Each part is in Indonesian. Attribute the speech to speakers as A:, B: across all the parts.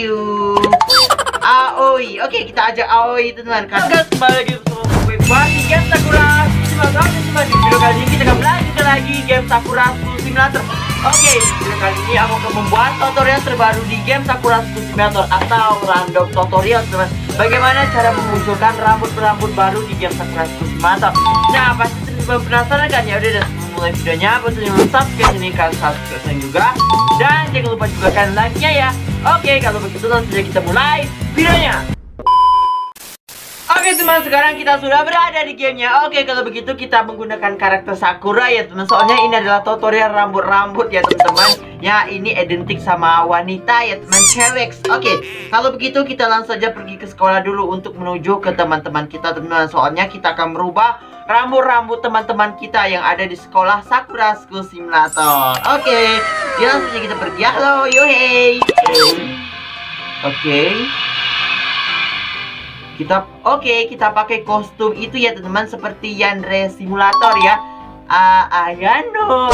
A: you. Aoi. Oke, kita ajak Aoi teman-teman. Guys, kembali lagi bersama gue Bagi Game Sakura. Di video kali ini kita akan melanjutkan lagi game Sakura School Simulator. Oke, di video kali ini aku akan membuat tutorial terbaru di game Sakura School Simulator atau random tutorial teman. Bagaimana cara memunculkan rambut-rambut baru di game Sakura School Simulator. Nah, pasti penasaran kan? Ya udah, mulai videonya, pastinya subscribe ini kan, subscribe juga, dan jangan lupa juga kan like-nya ya. Oke, kalau begitu langsung saja kita mulai videonya. Oke teman, sekarang kita sudah berada di gamenya. Oke, kalau begitu kita menggunakan karakter Sakura ya teman. Soalnya ini adalah tutorial rambut-rambut ya teman-teman. Ya, ini identik sama wanita ya teman, cewek. Oke, kalau begitu kita langsung saja pergi ke sekolah dulu untuk menuju ke teman-teman kita teman-teman. Soalnya kita akan merubah rambut-rambut teman-teman kita yang ada di sekolah Sakura School Simulator. Oke, langsung saja kita pergi. Halo, yo hey. Kita pakai kostum itu ya teman-teman, seperti Yandere Simulator ya. Ayano.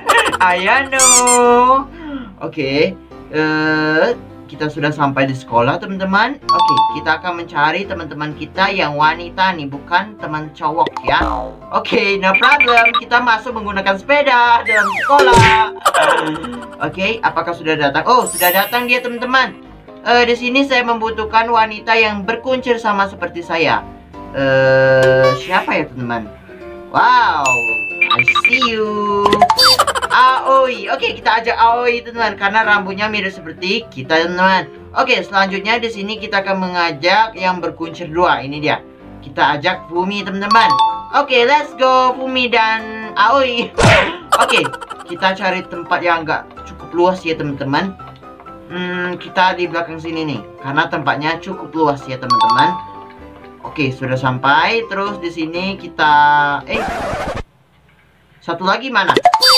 A: Oke, kita sudah sampai di sekolah teman-teman. Oke, kita akan mencari teman-teman kita yang wanita nih, bukan teman cowok ya. Oke, no problem. Kita masuk menggunakan sepeda dalam sekolah. Oke, apakah sudah datang? Oh, sudah datang dia teman-teman. Di sini saya membutuhkan wanita yang berkuncir sama seperti saya. Siapa ya teman-teman? Wow, I see you. Aoi. Oke, kita ajak Aoi teman-teman karena rambutnya mirip seperti kita teman-teman. Oke, selanjutnya di sini kita akan mengajak yang berkuncir dua. Ini dia. Kita ajak Fumi teman-teman. Oke, let's go Fumi dan Aoi. Oke, kita cari tempat yang enggak cukup luas ya teman-teman. Kita di belakang sini nih, karena tempatnya cukup luas ya teman-teman. Oke, sudah sampai. Terus di sini kita satu lagi mana?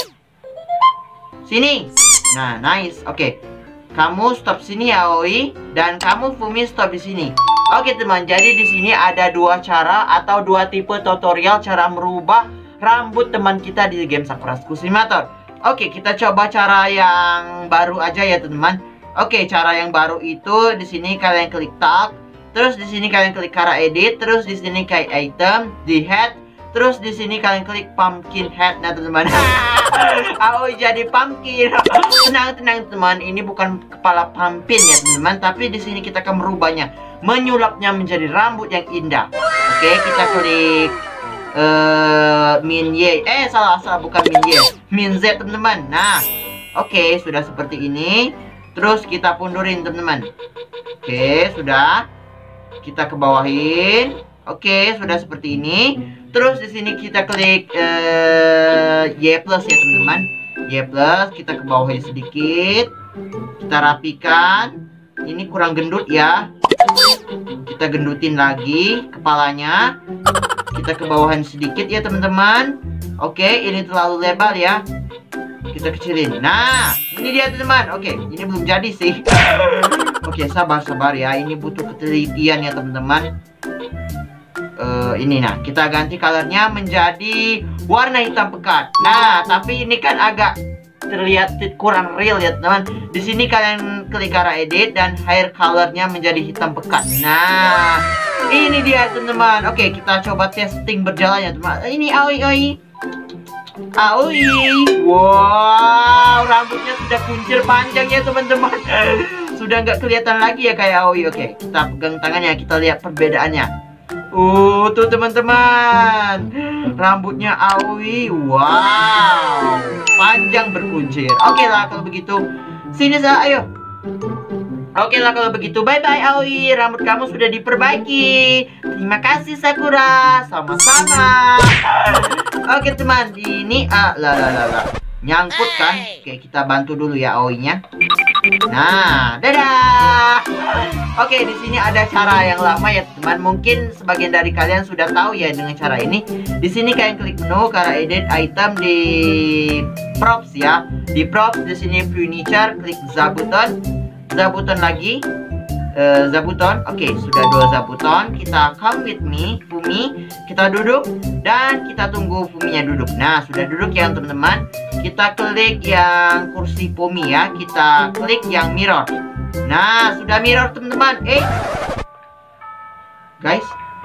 A: Sini. Nah, nice. Oke. Kamu stop sini ya, Oi, dan kamu Fumi stop di sini. Oke, teman. Jadi di sini ada dua cara atau dua tipe tutorial cara merubah rambut teman kita di game Sakura School Simulator. Oke, kita coba cara yang baru aja ya, teman-teman. Oke, cara yang baru itu di sini kalian klik tag, terus di sini kalian klik cara edit, terus di sini kayak item, di head, terus di sini kalian klik pumpkin head. Nah, teman-teman. Aoi jadi pumpkin. Tenang teman, ini bukan kepala pumpkin ya teman-teman, tapi di sini kita akan merubahnya, menyulapnya menjadi rambut yang indah. Oke, kita klik min Y. Salah, bukan min Y, min Z teman-teman. Nah, oke, sudah seperti ini. Terus kita pundurin teman-teman. Oke, sudah. Kita ke bawahin. Oke, sudah seperti ini. Terus di sini kita klik Y plus ya teman-teman. Y plus, kita ke bawahin sedikit. Kita rapikan. Ini kurang gendut ya. Kita gendutin lagi kepalanya. Kita ke bawahin sedikit ya teman-teman. Oke, ini terlalu lebar ya. Kita kecilin. Nah, ini dia teman-teman. Oke, ini belum jadi sih. Oke, sabar ya. Ini butuh ketelitian ya teman-teman. Ini nah, kita ganti colornya menjadi warna hitam pekat. Nah, tapi ini kan agak terlihat kurang real ya teman. Di sini kalian klik arah edit dan hair colornya menjadi hitam pekat. Nah, ini dia teman-teman. Oke, kita coba testing berjalan ya teman. Ini Aoi. Wow, rambutnya sudah kuncir panjang ya teman-teman. Sudah nggak kelihatan lagi ya kayak Aoi. Oke, kita pegang tangannya, kita lihat perbedaannya. Tuh teman-teman, rambutnya Aoi. Wow, panjang berkuncir. Oke lah kalau begitu, sini saya, ayo. Oke lah kalau begitu, bye-bye Aoi, rambut kamu sudah diperbaiki. Terima kasih Sakura, sama-sama. Oke teman, ini nyangkut kan? Oke, kita bantu dulu ya Aoi-nya. Nah, dadah. Oke, di sini ada cara yang lama ya teman. Mungkin sebagian dari kalian sudah tahu ya dengan cara ini. Di sini kalian klik menu, cara edit item di props ya. Di props di sini furniture, klik zabuton. Zabuton lagi, zabuton. Oke, sudah dua zabuton. Kita come with me, Fumi. Kita duduk dan kita tunggu Fuminya duduk. Nah, sudah duduk ya teman-teman. Kita klik yang kursi Fumi ya. Kita klik yang mirror. Nah, sudah mirror teman-teman. Guys,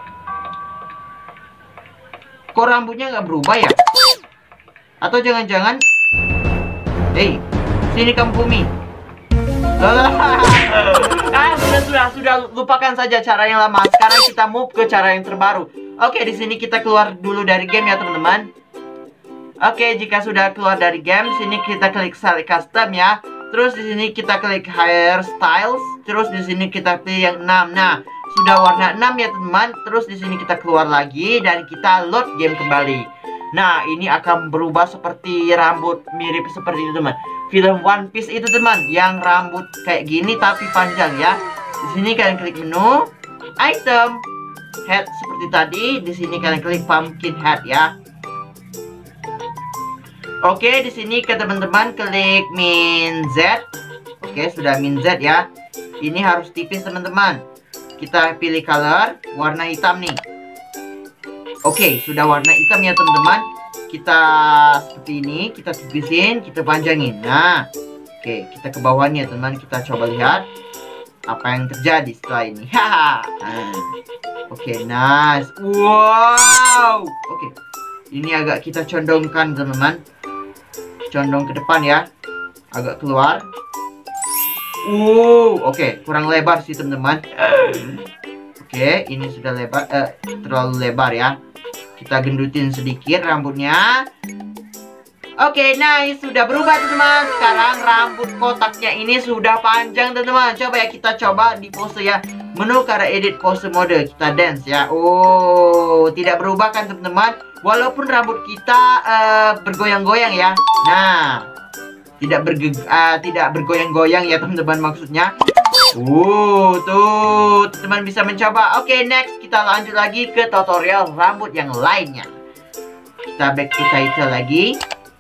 A: kok rambutnya nggak berubah ya? Atau jangan-jangan sini kamu Fumi. Sudah lupakan saja cara yang lama. Sekarang kita move ke cara yang terbaru. Oke, di sini kita keluar dulu dari game ya teman-teman. Oke, jika sudah keluar dari game, sini kita klik select custom ya. Terus di sini kita klik hairstyles. Terus di sini kita pilih yang 6. Nah, sudah warna 6 ya teman-teman. Terus di sini kita keluar lagi dan kita load game kembali. Nah, ini akan berubah seperti rambut mirip seperti itu teman. Film One Piece itu teman, yang rambut kayak gini tapi panjang ya. Di sini kalian klik menu, item, head seperti tadi. Di sini kalian klik pumpkin head ya. Oke, di sini ke teman-teman klik min Z. Oke, sudah min Z ya. Ini harus tipis teman-teman. Kita pilih color, warna hitam nih. Oke, sudah warna hitam ya teman-teman. Kita seperti ini, kita tipisin, kita panjangin. Nah, oke, kita ke bawahnya teman. Kita coba lihat apa yang terjadi setelah ini. Oke, nice. Wow. Oke, ini agak kita condongkan teman-teman. Condong ke depan ya, agak keluar. Oke, kurang lebar sih teman-teman. Oke, ini sudah lebar, terlalu lebar ya. Kita gendutin sedikit rambutnya. Oke, nice, sudah berubah teman-teman. Sekarang rambut kotaknya ini sudah panjang teman-teman. Coba ya, kita coba di pose ya. Menu cara edit pose mode, kita dance ya. Tidak berubah kan teman-teman. Walaupun rambut kita bergoyang-goyang ya. Nah, tidak bergoyang-goyang ya teman-teman maksudnya. Tuh teman bisa mencoba. Oke, next kita lanjut lagi ke tutorial rambut yang lainnya. Kita back to title lagi.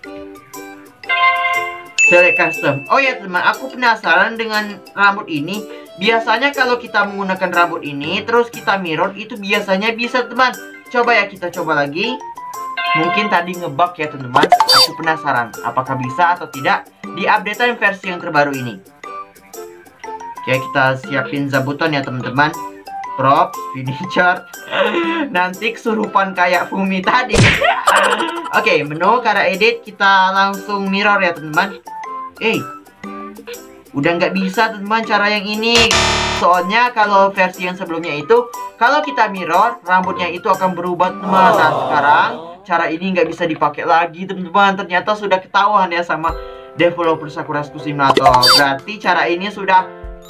A: Select custom. Oh ya teman, aku penasaran dengan rambut ini. Biasanya kalau kita menggunakan rambut ini terus kita mirror, itu biasanya bisa teman. Coba ya, kita coba lagi. Mungkin tadi ngebug ya teman-teman. Aku penasaran apakah bisa atau tidak di updatean versi yang terbaru ini. Oke, kita siapin zabuton ya teman-teman. Prop, finisher. Nanti kesurupan kayak Fumi tadi. Oke, menu cara edit, kita langsung mirror ya teman-teman. Udah nggak bisa teman-teman cara yang ini. Soalnya kalau versi yang sebelumnya itu, kalau kita mirror, rambutnya itu akan berubah teman. Nah, sekarang cara ini nggak bisa dipakai lagi teman-teman. Ternyata sudah ketahuan ya sama developer Sakura School Simulator. Berarti cara ini sudah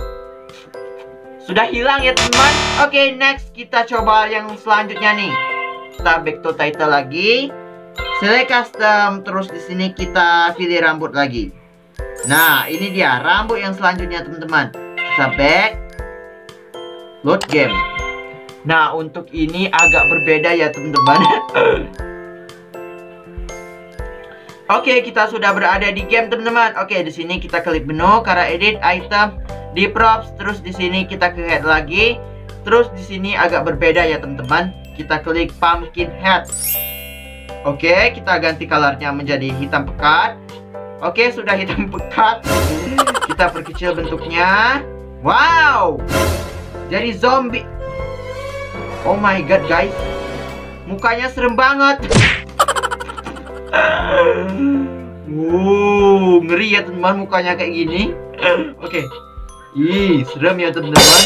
A: hilang ya teman. Oke, next kita coba yang selanjutnya nih. Kita back to title lagi. Select custom, terus di sini kita pilih rambut lagi. Nah, ini dia rambut yang selanjutnya teman-teman. Kita back. Load game. Nah, untuk ini agak berbeda ya teman-teman. Oke, kita sudah berada di game teman-teman. Oke, di sini kita klik menu, cara edit, item, di props, terus di sini kita ke head lagi. Terus di sini agak berbeda ya teman-teman. Kita klik pumpkin head. Oke, kita ganti colornya menjadi hitam pekat. Oke, sudah hitam pekat. Kita perkecil bentuknya. Wow, jadi zombie. Oh my god guys, mukanya serem banget. Ngeri ya teman-teman mukanya kayak gini. Oke. Serem ya teman-teman.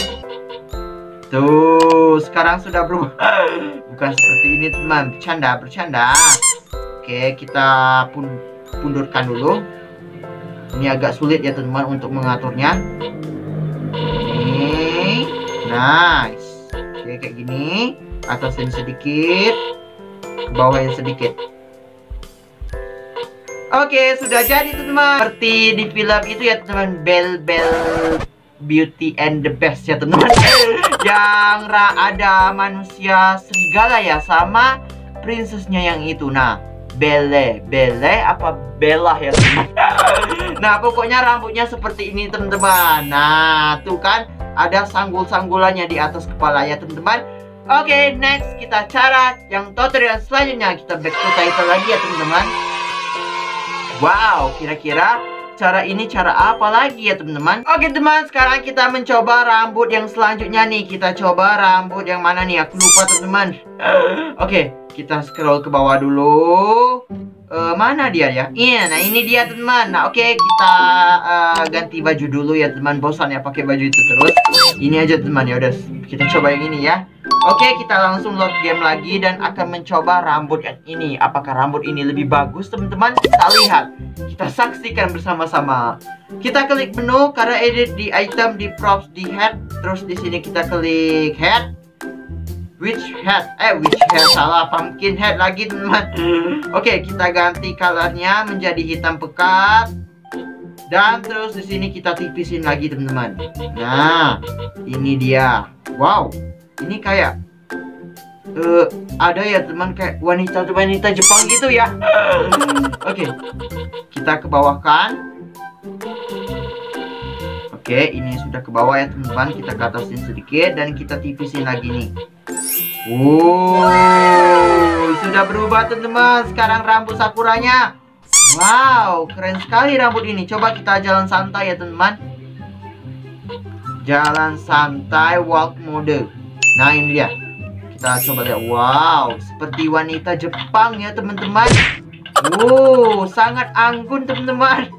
A: Tuh, sekarang sudah berubah. Bukan seperti ini teman, bercanda. Oke, kita pundurkan dulu. Ini agak sulit ya teman-teman untuk mengaturnya. Oke, nice. Oke, kayak gini. Atasin sedikit, ke bawahin sedikit. Oke, sudah jadi teman-teman. Seperti di film itu ya teman, Belle Beauty and the Beast ya teman-teman. Yang ada manusia serigala ya, sama princessnya yang itu. Nah, Belle apa Bella ya teman. Nah, pokoknya rambutnya seperti ini teman-teman. Nah, tuh kan ada sanggul-sanggulannya di atas kepala ya teman-teman. Oke, next kita cara yang tutorial selanjutnya. Kita back to title lagi ya teman-teman. Wow, kira-kira cara ini cara apa lagi ya teman-teman? Oke teman, sekarang kita mencoba rambut yang selanjutnya nih. Kita coba rambut yang mana nih? Aku lupa teman-teman. Oke, kita scroll ke bawah dulu. Mana dia ya? Iya, nah ini dia teman. Nah oke, kita ganti baju dulu ya teman. Bosan ya pakai baju itu terus. Ini aja teman, ya udah kita coba yang ini ya. Oke, kita langsung load game lagi dan akan mencoba rambut yang ini. Apakah rambut ini lebih bagus teman-teman? Kita lihat. Kita saksikan bersama-sama. Kita klik menu, karena edit di item, di props, di head. Terus di sini kita klik head. Which head? Salah, pumpkin head lagi teman. Oke, kita ganti colornya menjadi hitam pekat. Dan terus di sini kita tipisin lagi teman-teman. Nah, ini dia. Wow, ini kayak ada ya teman, kayak wanita Jepang gitu ya. Oke, kita ke bawah kan. Oke, ini sudah ke bawah ya teman-teman. Kita ke atasin sedikit dan kita tipisin lagi nih. Wow, sudah berubah teman-teman. Sekarang rambut Sakuranya. Wow, keren sekali rambut ini. Coba kita jalan santai ya teman-teman. Jalan santai walk mode. Nah ini dia. Kita coba lihat. Wow, seperti wanita Jepang ya teman-teman. Wow, sangat anggun teman-teman.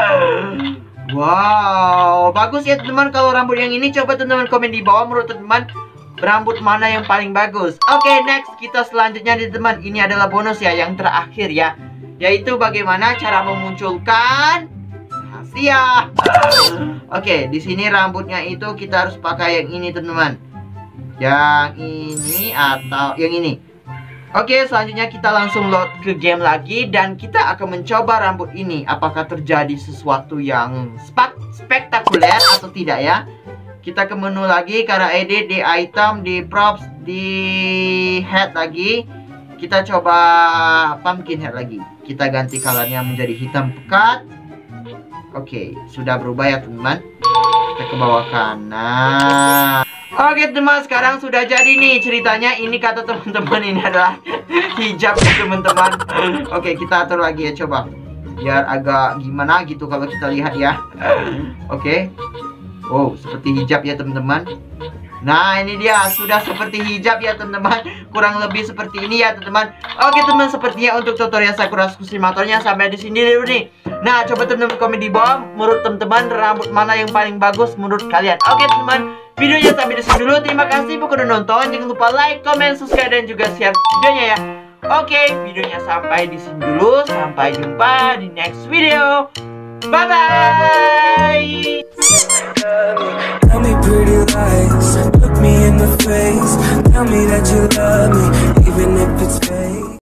A: Wow, bagus ya teman-teman. Kalau rambut yang ini, coba teman-teman komen di bawah menurut teman-teman rambut mana yang paling bagus. Oke, next kita selanjutnya nih teman. Ini adalah bonus ya, yang terakhir ya, yaitu bagaimana cara memunculkan rahasia. Oke, di sini rambutnya itu kita harus pakai yang ini teman-teman. Yang ini atau yang ini. Oke, selanjutnya kita langsung load ke game lagi dan kita akan mencoba rambut ini. Apakah terjadi sesuatu yang spektakuler atau tidak ya? Kita ke menu lagi, karena edit, di item, di props, di head lagi. Kita coba pumpkin head lagi. Kita ganti colornya menjadi hitam pekat. Oke, sudah berubah ya teman-teman. Kita ke bawah kanan. Oke teman, sekarang sudah jadi nih ceritanya. Ini kata teman-teman ini adalah hijab ya teman-teman. Oke, kita atur lagi ya, coba biar agak gimana gitu kalau kita lihat ya. Oke. Oh, seperti hijab ya teman-teman. Nah ini dia, sudah seperti hijab ya teman-teman. Kurang lebih seperti ini ya teman-teman. Oke teman, sepertinya untuk tutorial Sakura Skusimatornya sampai di sini dulu nih. Nah coba teman-teman komen di bawah, menurut teman-teman rambut mana yang paling bagus menurut kalian. Oke teman, videonya sampai di sini dulu. Terima kasih udah nonton. Jangan lupa like, comment, subscribe, dan juga share videonya ya. Oke, videonya sampai di sini dulu. Sampai jumpa di next video. Bye bye.
B: Tell me pretty lies.